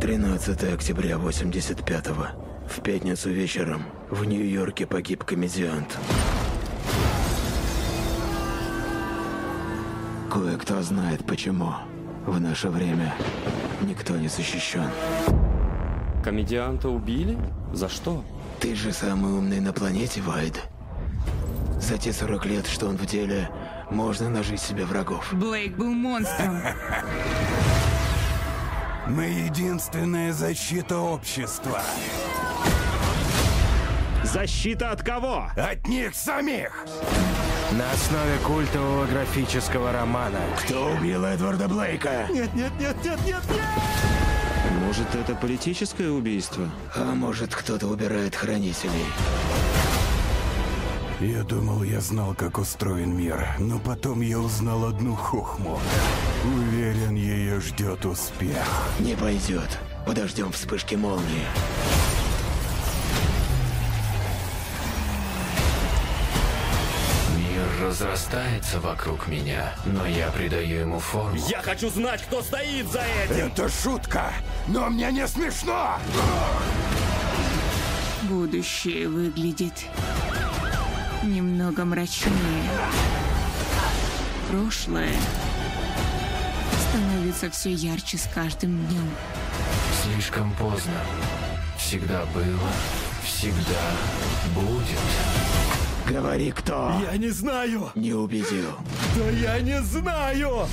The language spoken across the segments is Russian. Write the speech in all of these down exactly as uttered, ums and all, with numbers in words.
тринадцатое октября восемьдесят пятого. В пятницу вечером в Нью-Йорке погиб комедиант. Кое-кто знает почему. В наше время никто не защищен. Комедианта убили? За что? Ты же самый умный на планете, Вайд. За те сорок лет, что он в деле, можно нажить себе врагов. Блейк был монстром. Мы единственная защита общества. Защита от кого? От них самих! На основе культового графического романа. Кто убил Эдварда Блейка? Нет, нет, нет, нет, нет, нет! Может, это политическое убийство? А может, кто-то убирает хранителей? Я думал, я знал, как устроен мир, но потом я узнал одну хохму. Уверен, ее ждет успех. Не пойдет. Подождем вспышки молнии. Мир разрастается вокруг меня, но я придаю ему форму. Я хочу знать, кто стоит за этим! Это шутка, но мне не смешно! Будущее выглядит немного мрачнее. Прошлое становится все ярче с каждым днем. Слишком поздно. Всегда было, всегда будет. Говори, кто? Я не знаю! Не убедил. Да я не знаю!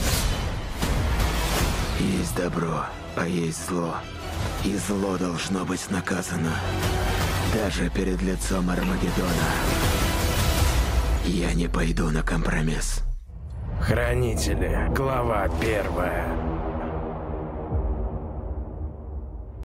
Есть добро, а есть зло. И зло должно быть наказано. Даже перед лицом Армагеддона. Я не пойду на компромисс. Хранители. Глава первая.